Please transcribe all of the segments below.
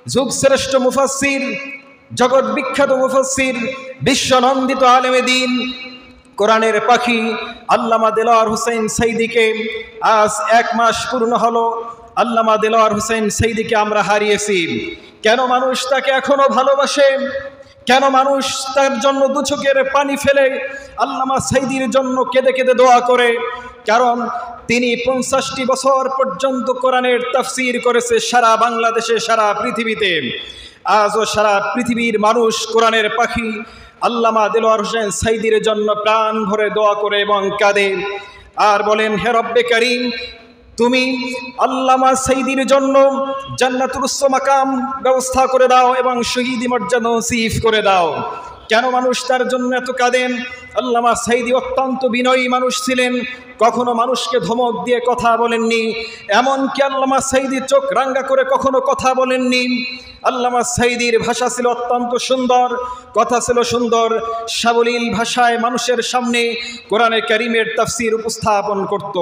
যুগশ্রেষ্ঠ মুফাসসির, জগৎ বিখ্যাত মুফাসসির, বিশ্বনন্দিত আলেমে দ্বীন, কোরআনের পাখি আল্লামা দেলোয়ার হোসেন সাঈদীকে আজ 1 মাস পূর্ণ হলো। আল্লামা দেলোয়ার হোসেন সাঈদীকে আমরা হারিয়েছি। কেন মানুষ তাকে এখনো ভালোবাসে? কেন মানুষ তার জন্য দু চোখের পানি ফেলে আল্লামা সাঈদীর জন্য কেঁদে কেঁদে দোয়া করে? কারণ তিনি 50টি বছর পর্যন্ত কোরআনের তাফসীর করেছে সারা বাংলাদেশে, সারা পৃথিবীতে। আজও সারা পৃথিবীর মানুষ কোরআনের পাখি আল্লামা দেলোয়ার হোসেন সাঈদীর জন্য প্রাণ ভরে দোয়া করে এবং কাঁদে আর বলেন, হে রব্বে কারীম, তুমি আল্লামা সাঈদীর জন্য জান্নাতুল উচ্চ মাকাম ব্যবস্থা করে দাও এবং শহীদি মর্যাদা নসিব করে দাও। কেন মানুষ তার জন্য এত কাঁদেন? আল্লামা সাঈদী অত্যন্ত বিনয়ী মানুষ ছিলেন, কখনো মানুষকে ধমক দিয়ে কথা বলেননি, এমনকি আল্লামা সাঈদী চোখ রাঙ্গা করে কখনো কথা বলেননি। আল্লামা সাঈদীর ভাষা ছিল অত্যন্ত সুন্দর, কথা ছিল সুন্দর, সাবলীল ভাষায় মানুষের সামনে কোরআনে কারীমের তাফসীর উপস্থাপন করত।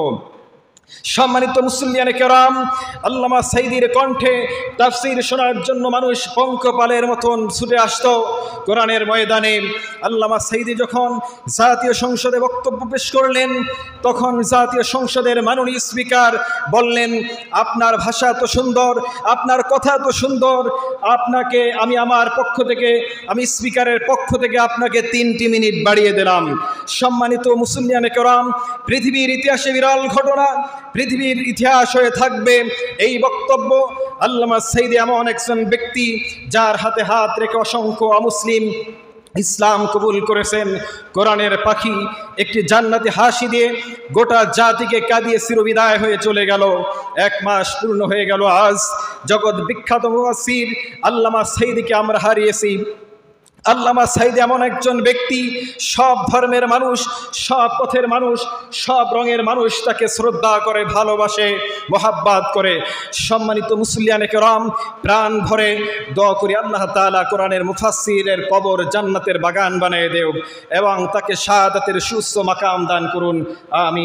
সম্মানিত মুসল্লিয়ানে কেরাম, আল্লামা সাঈদীর কণ্ঠে তাফসীর শোনার জন্য মানুষ পঙ্কপালের মতন ছুটে আসতো কোরআনের ময়দানে। আল্লামা সাঈদী যখন জাতীয় সংসদে বক্তব্য পেশ করলেন, তখন জাতীয় সংসদের মাননীয় স্পিকার বললেন, আপনার ভাষা তো সুন্দর, আপনার কথা তো সুন্দর, আপনাকে আমার পক্ষ থেকে, আমি স্পিকারের পক্ষ থেকে আপনাকে 3টি মিনিট বাড়িয়ে দিলাম। সম্মানিত মুসল্লিয়ানে কেরাম, পৃথিবীর ইতিহাসে বিরল ঘটনা, পৃথিবীর ইতিহাস হয়ে থাকবে এই বক্তব্য। আল্লামা সাঈদী এমন একজন ব্যক্তি যার হাতে হাত রেখে অসংখ্য অমুসলিম ইসলাম কবুল করেছেন। কোরআনের পাখি একটি জান্নাতি হাসি দিয়ে গোটা জাতিকে কাঁদিয়ে চিরবিদায় হয়ে চলে গেল। 1 মাস পূর্ণ হয়ে গেল আজ। জগৎ বিখ্যাত মুফাসসির আল্লামা সাঈদীকে আমরা হারিয়েছি। আল্লামা সাঈদী এমন একজন ব্যক্তি, সব ধর্মের মানুষ, সব পথের মানুষ, সব রঙের মানুষ তাকে শ্রদ্ধা করে, ভালোবাসে, মোহাব্বত করে। সম্মানিত মুসল্লিয়ানে কেরাম, প্রাণ ভরে দোয়া করি আল্লাহ তাআলা কোরআনের মুফাসসিরের কবর জান্নাতের বাগান বানিয়ে দেও এবং তাকে শাহাদাতের সুউচ্চ মাকাম দান করুন। আমিন।